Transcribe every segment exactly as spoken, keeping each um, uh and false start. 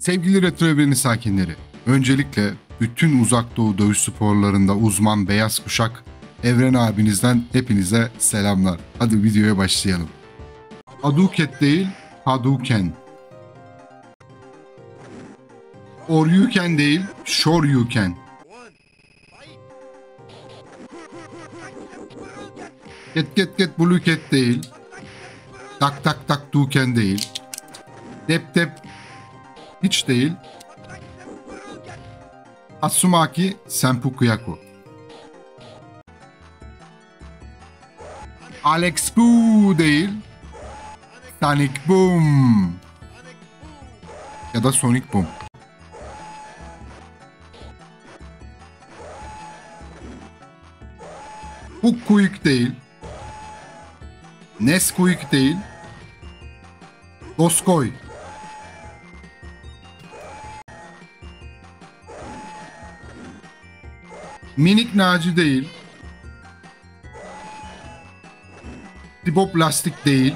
Sevgili Retro Evreni sakinleri, öncelikle bütün uzak doğu dövüş sporlarında uzman beyaz kuşak Evren abinizden hepinize selamlar. Hadi videoya başlayalım. Hadouken değil, Hadouken. Oryuken değil, Shoryuken. Get get get blue cat değil. Tak tak tak duken değil. Dep dep hiç değil. Tatsumaki Senpu Yaku. Alex Boo değil. Sonic Boom. Ya da Sonic Boom. Hook değil. Nesquik değil. Doskoy. Minik Naci değil. Triboplastik değil.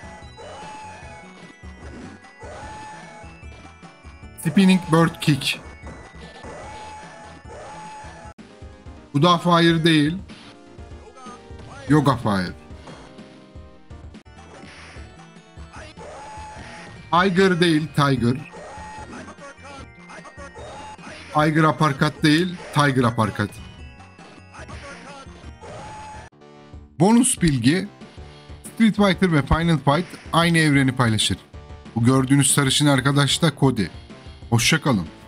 Spinning Bird Kick. Buda Fire değil. Yoga Fire. Tiger değil, Tiger. Tiger Uppercut değil, Tiger Uppercut. Bonus bilgi: Street Fighter ve Final Fight aynı evreni paylaşır. Bu gördüğünüz sarışın arkadaş da Cody. Hoşça kalın.